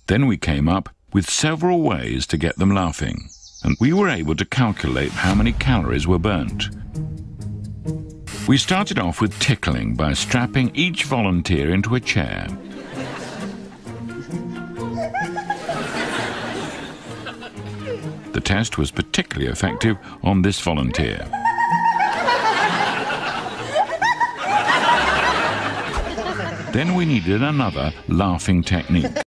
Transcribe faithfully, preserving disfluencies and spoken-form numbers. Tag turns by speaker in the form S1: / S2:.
S1: Then we came up with several ways to get them laughing, and we were able to calculate how many calories were burnt. We started off with tickling by strapping each volunteer into a chair. The test was particularly effective on this volunteer. Then we needed another laughing technique.